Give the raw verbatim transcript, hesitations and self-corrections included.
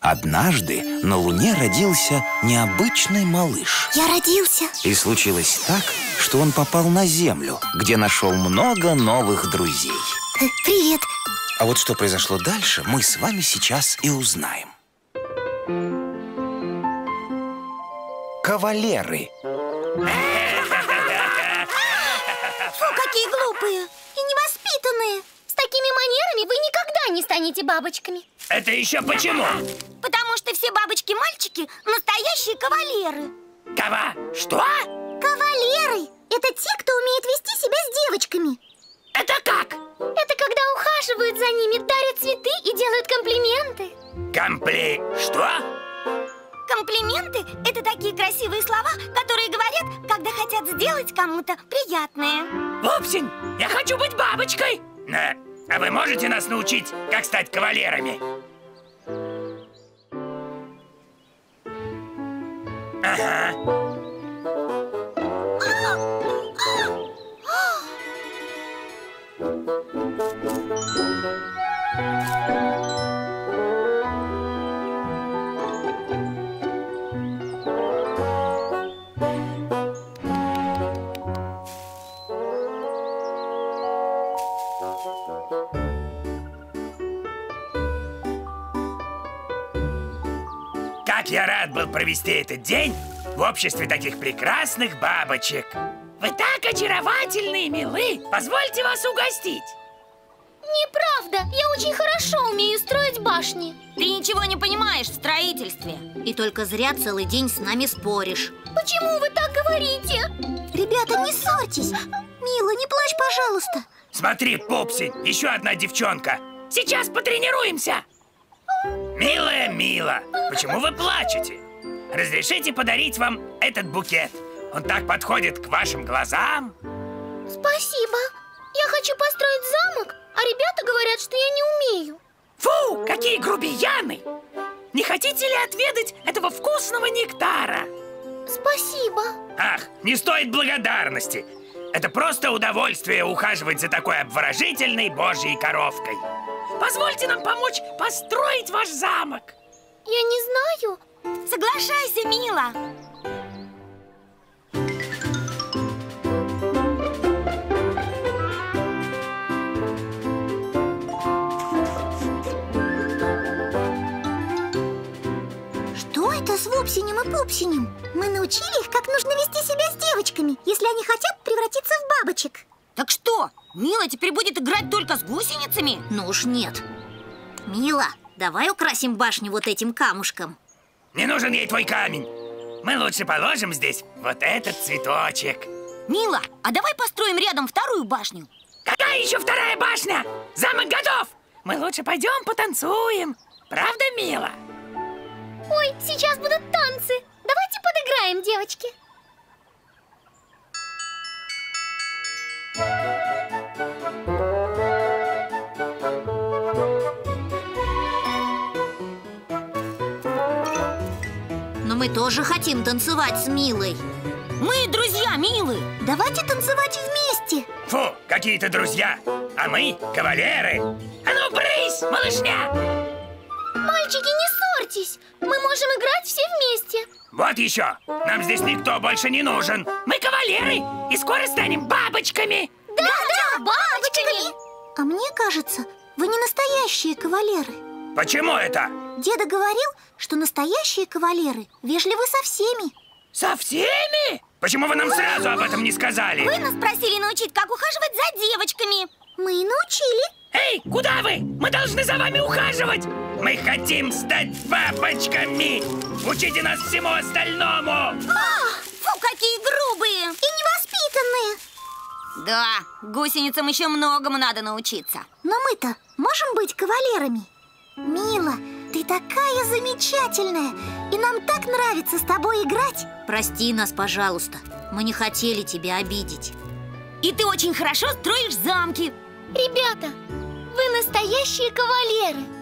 Однажды на Луне родился необычный малыш. Я родился. И случилось так, что он попал на Землю, где нашел много новых друзей. э, Привет. А вот что произошло дальше, мы с вами сейчас и узнаем. Кавалеры. Фу, какие глупые и невоспитанные. С такими манерами вы никогда не станете бабочками. Это еще почему? Потому что все бабочки-мальчики настоящие кавалеры. Кава? Что? Кавалеры – это те, кто умеет вести себя с девочками. Это как? Это когда ухаживают за ними, дарят цветы и делают комплименты. Компли... Что? Комплименты – это такие красивые слова, которые говорят, когда хотят сделать кому-то приятное. Пупсень, я хочу быть бабочкой. Да. А вы можете нас научить, как стать кавалерами? Ага. Как я рад был провести этот день в обществе таких прекрасных бабочек. Вы так очаровательны и милы. Позвольте вас угостить. Неправда, я очень хорошо умею строить башни. Ты ничего не понимаешь в строительстве. И только зря целый день с нами споришь. Почему вы так говорите? Ребята, не ссорьтесь. Мила, не плачь, пожалуйста. Смотри, Пупсень, еще одна девчонка. Сейчас потренируемся. Милая Мила, почему вы плачете? Разрешите подарить вам этот букет? Он так подходит к вашим глазам. Спасибо. Я хочу построить замок, а ребята говорят, что я не умею. Фу, какие грубияны! Не хотите ли отведать этого вкусного нектара? Спасибо. Ах, не стоит благодарности. Это просто удовольствие ухаживать за такой обворожительной божьей коровкой. Позвольте нам помочь построить ваш замок. Я не знаю. Соглашайся, Мила. Что это с Вупсинем и Пупсинем? Мы научили их, как нужно вести себя с девочками, если они хотят превратиться в бабочек. Так что, Мила теперь будет играть только с гусеницами? Ну уж нет. Мила, давай украсим башню вот этим камушком. Не нужен ей твой камень. Мы лучше положим здесь вот этот цветочек. Мила, а давай построим рядом вторую башню. Какая еще вторая башня? Замок готов. Мы лучше пойдем потанцуем. Правда, Мила? Ой, сейчас будут танцы. Давайте подыграем, девочки. Но мы тоже хотим танцевать с Милой. Мы друзья Милы. Давайте танцевать вместе. Фу, какие-то друзья. А мы кавалеры. А ну, брысь, малышня! Мальчики, не ссорьтесь. Мы можем играть все вместе. Вот еще. Нам здесь никто больше не нужен. Мы кавалеры и скоро станем бабочками. Да, да, бабочками. А мне кажется, вы не настоящие кавалеры. Почему это? Деда говорил, что настоящие кавалеры вежливы со всеми. Со всеми? Почему вы нам сразу об этом не сказали? Вы нас просили научить, как ухаживать за девочками. Мы и научили. Эй, куда вы? Мы должны за вами ухаживать. Мы хотим стать бабочками. Учите нас всему остальному. Ах, фу, какие грубые. И невоспитанные. Да, гусеницам еще многому надо научиться. Но мы-то можем быть кавалерами. Мила, ты такая замечательная. И нам так нравится с тобой играть. Прости нас, пожалуйста. Мы не хотели тебя обидеть. И ты очень хорошо строишь замки. Ребята, вы настоящие кавалеры.